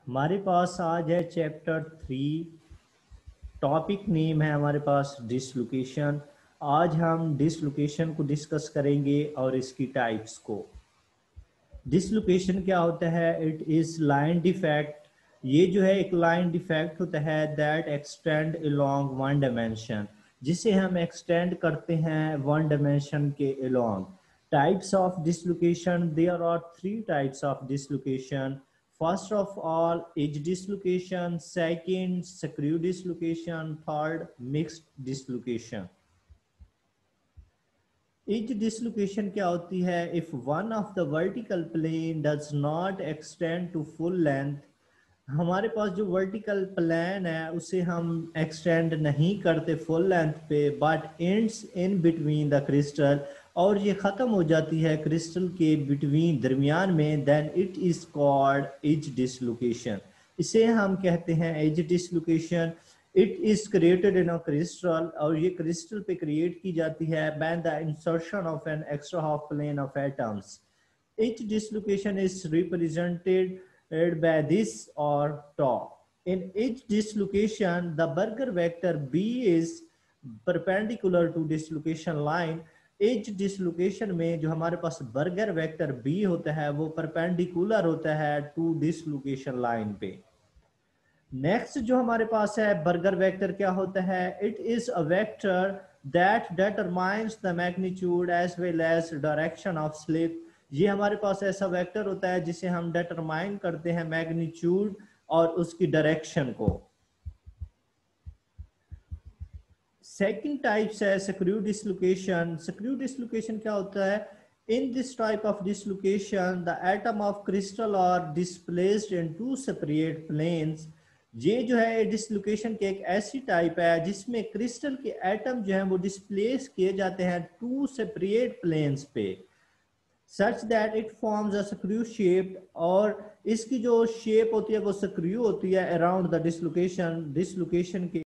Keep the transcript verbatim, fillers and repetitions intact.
हमारे पास आज है चैप्टर थ्री। टॉपिक नेम है हमारे पास डिसलोकेशन। आज हम डिसलोकेशन को डिस्कस करेंगे और इसकी टाइप्स को। डिसलोकेशन क्या होता है? It is line defect. ये जो है एक लाइन डिफेक्ट होता है that extend along one dimension, जिसे हम एक्सटेंड करते हैं वन डायमेंशन के along. Types of dislocation, there are three types of dislocation. First of all, edge dislocation. Second, screw dislocation. Third, mixed dislocation. Edge dislocation क्या होती है? If one of the vertical plane does not extend to full length, हमारे पास जो vertical plane है उसे हम extend नहीं करते फुल लेंथ पे, but ends in between the crystal, और ये ख़त्म हो जाती है क्रिस्टल के बिटवीन दरमियान में, then it is called edge dislocation. इसे हम कहते हैं edge dislocation. It is created in a crystal, और ये क्रिस्टल पे क्रिएट की जाती है by the insertion of an extra half plane of atoms. Each dislocation is represented by this or tau. In each dislocation, the Berger vector B is perpendicular to dislocation line. Each dislocation में जो हमारे पास burger vector B होता है वो perpendicular होता है to dislocation line पे। Next जो हमारे पास है बर्गर वेक्टर क्या होता है? It is a vector that determines the magnitude as well as direction of slip. ये हमारे पास ऐसा वेक्टर होता है जिसे हम डिटरमाइन करते हैं मैग्नीट्यूड और उसकी डायरेक्शन को। सेकंड टाइप्स है स्क्रू डिसलोकेशन। स्क्रू डिसलोकेशन क्या होता है? In this type of dislocation the atom of crystal are displaced in two separate planes. ये जो है डिसलोकेशन की एक ऐसी टाइप है जिसमें क्रिस्टल के एटम जो है वो डिस्प्लेस किए जाते हैं टू सेपरेट प्लेन्स पे, such that it forms a screw shape, और इसकी जो शेप होती है वो स्क्रू होती है अराउंड द डिसलोकेशन। डिसलोकेशन के